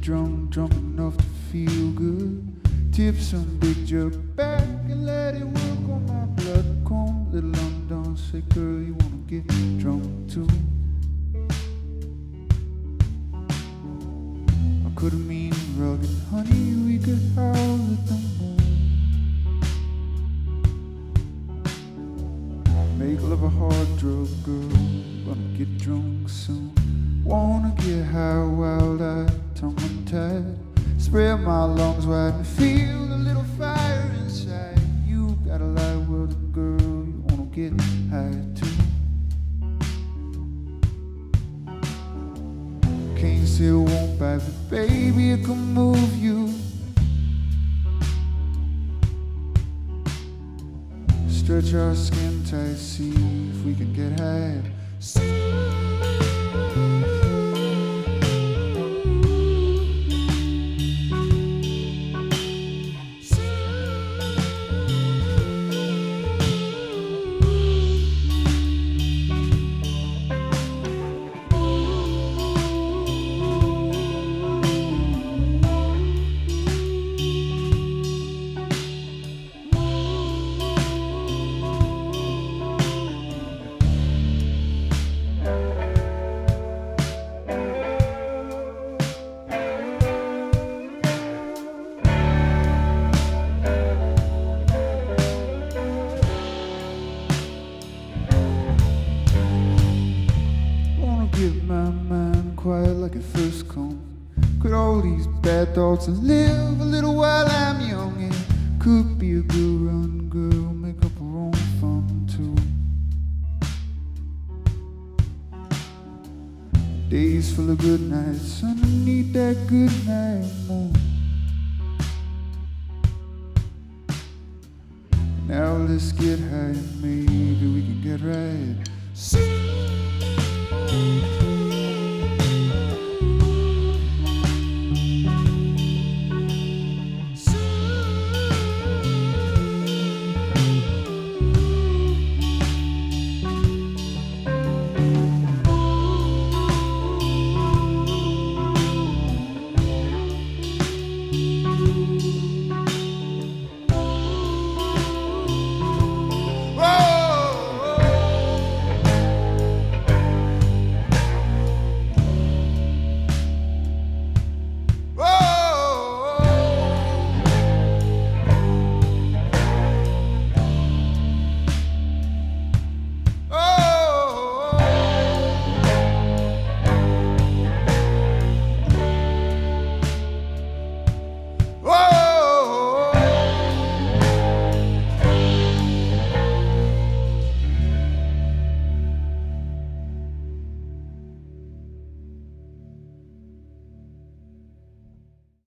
drunk, drunk enough to feel good. Tip some big jerk back and let it work on my blood. Come, little undone, say girl, you wanna get drunk too? I could've mean rugged, honey, we could howl at the moon. Make love a hard drug, girl, gonna get drunk soon. Wanna get high, wild-eyed, tongue-tied, spread my lungs wide and feel a little fire inside. You got a light welded, girl, you wanna get high too. Can't say it won't bite, but baby, it can move you. Stretch our skin tight, see if we can get high. Get my mind quiet like it first come. Quit all these bad thoughts and live a little while I'm young. And could be a good run, girl, make up her own fun too. Days full of good nights underneath that good night moon. Now let's get high and maybe we can get right.